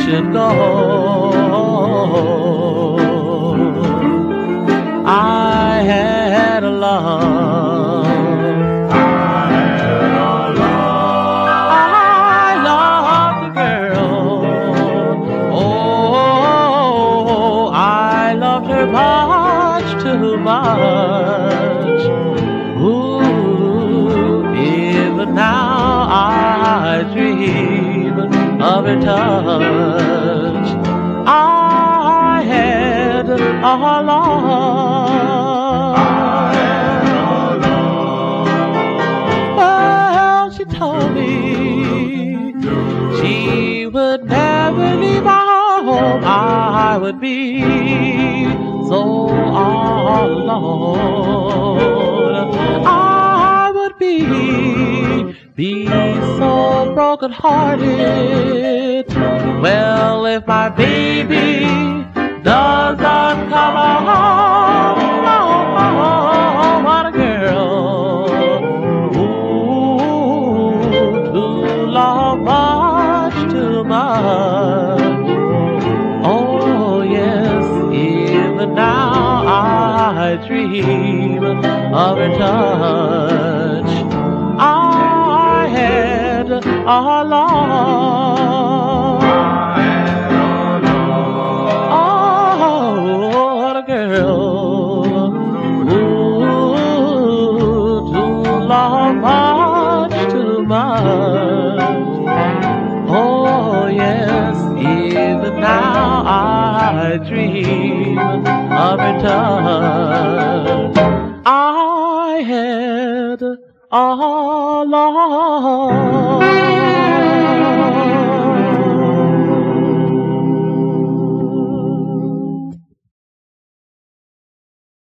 should go. I had a love. I loved the girl. Oh, I loved her much too much. Ooh, even now I dream of her touch. I had a love. Well, she told me she would never leave our home. I would be so all alone. I would be so broken-hearted. Well, if my baby doesn't come home, oh, what a girl. Ooh, to love much too much. Oh, yes, even now I dream of her touch. I had a love. Oh, what a girl. Ooh, to love much too much. Oh, yes, even now I dream of her touch. I had a love.